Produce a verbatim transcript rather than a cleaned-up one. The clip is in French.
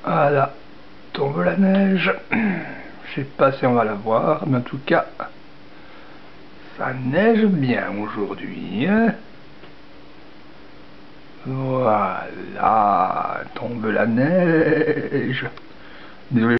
Voilà, tombe la neige. Je sais pas si on va la voir, mais en tout cas, ça neige bien aujourd'hui, hein. Voilà, tombe la neige. Désolé.